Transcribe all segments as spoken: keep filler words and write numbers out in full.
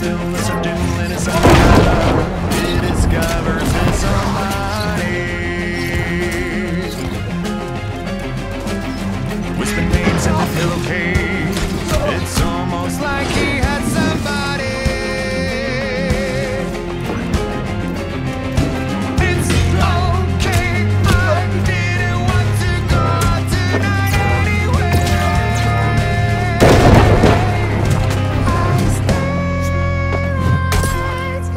stillness of doom and its unknown. It discovers its almighty. Whisper names in the pillowcase. It's almost like he had somebody. It's okay, I didn't want to go out tonight anyway. I stayed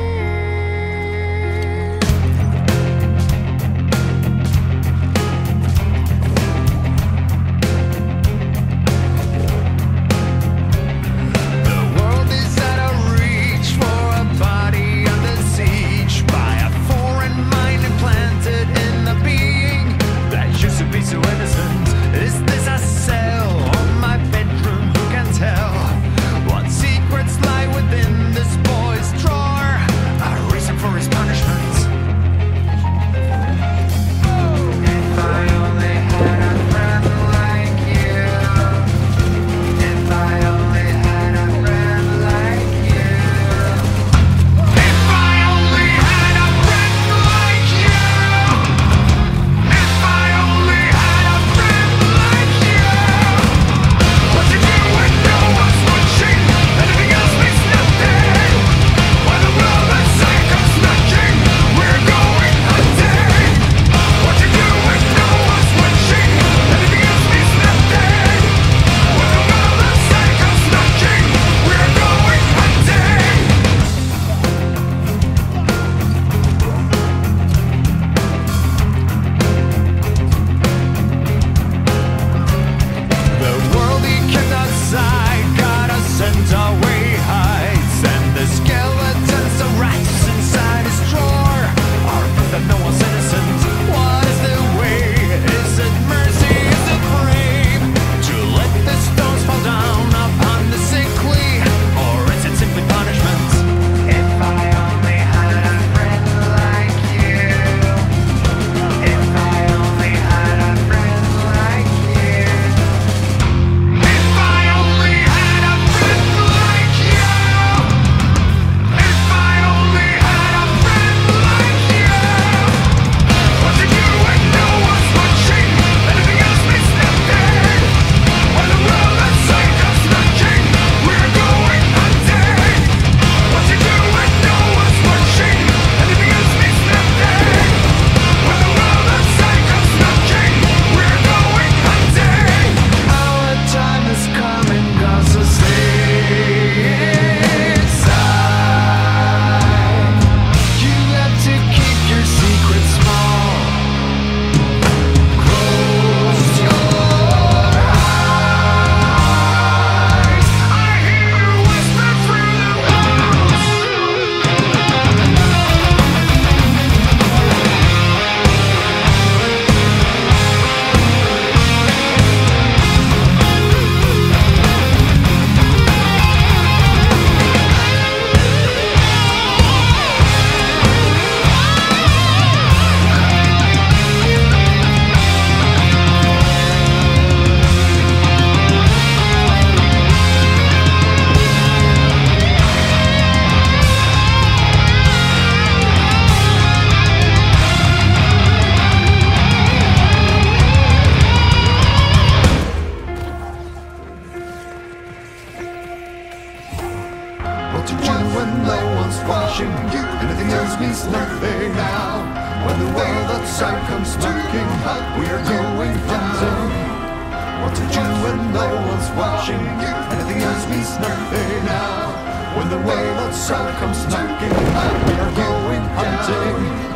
The world is out of reach for a body under siege by a foreign mind implanted in a being that used to be so innocent. Is this a cell or my bedroom? Who can tell what secrets lie within this boy's drawer? A reason for his punishment. If I only had a friend like you. If I only had a friend like you. If I only had a friend like you. If I only had a friend like you. What to do when no one's watching? Anything else means nothing. When the world outside comes knocking, we're going hunting. What to do when no one's watching? Anything else means nothing. When the world outside comes knocking, we're going hunting. The world he kept outside got us sent away heights, and the skeletons, the rats inside his drawer are proof that no one's innocent. What is the way? Is it mercy? Is it brave to let the stones fall down upon the sickly, or is it simply punishment? If I only had a friend like you. If I only had a friend like you. If I only had a friend like you. If I only had a friend like you. What to do when no one's watching? Anything else means nothing. When the world outside comes knocking, we're going hunting. What to do when no one's watching? Anything else means nothing. When the world outside comes knocking, we're going hunting. Our time is coming, God, so stay inside. You have to keep your secrets small. Close your eyes. I hear you whisper through the walls. What to do when no one's watching? Anything else means nothing now. When the world outside comes knocking, we are going hunting. What to do when no one's watching? Anything else means nothing now. When the world outside comes knocking, we are going hunting.